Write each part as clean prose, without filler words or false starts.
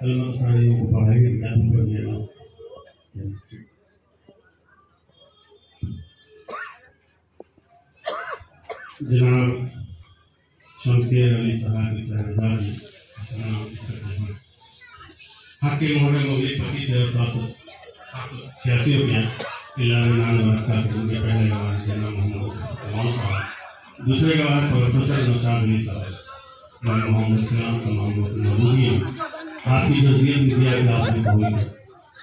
کلمہ ثانیہ کو پڑھائیے یاد کر دینا. جناب شمشیر علی صاحب صاحبزادی السلام علیکم. حق محرم مولد 25,786 روپیہ اعلان برکات کے پہلے گواہ جناب محمد کمال صاحب، دوسرے گواہ پروفیسر نوشاد علی صاحب، میں محمد السلام کا محمد محمودی ہوں. آپ کی جزیت میں دیا کہ آپ نے بھول ہے.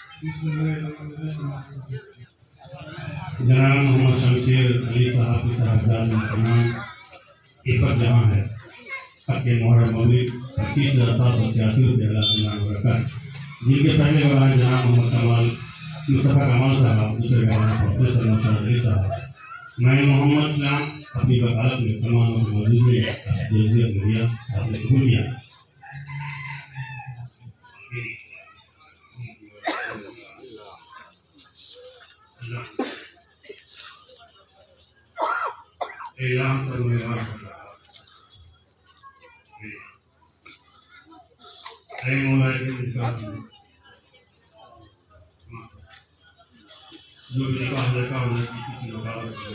جناب محمد شمشیر علی صاحب کی صاحبزاد مسلمان عفت جہاں ہے. حق محرم مولد 25,786 روپیہ اعلان برکات، جن کے پہلے گواہ جناب محمد کمال مصطفیٰ کمال صاحب، دوسرے گواہ پروفیسر نوشاد علی صاحب. میں محمد اسلام اپنی وکالت میں تمام موجود میں جزیت میں دیا، آپ نے قبول کیا. اعلان کرنے والا اے مولا جو بھی نکاح لڑکا ہونے کی کسی رکاوٹ ہے،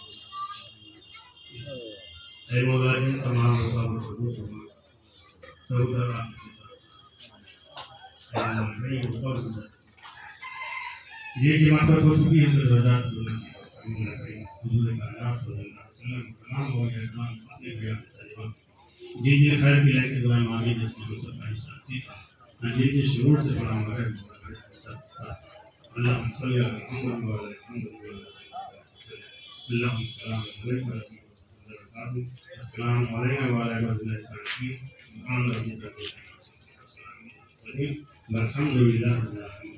اے مولا جن تمام رکاوٹ کو دور فرما. سعودہ آپ کے ساتھ اے مولا نہیں ہوتا یہ کی معرفت ہو چکی ہے تو درجات کو نصیب فرما. حضور کائنات صلی اللہ علیہ وسلم تمام ہو گئے تمام اپنے بیان تجربہ جن جن خیر کی لائن کے دوران مانگی جس کی حسن کا حصہ سیکھا جن کے شعور سے بڑا مگر اللهم صل على محمد وعلى محمد اللهم صل على محمد. السلام عليكم وعلى عباد الله الصالحين. سبحان ربك رب العزة عما يصفون والحمد لله رب العالمين.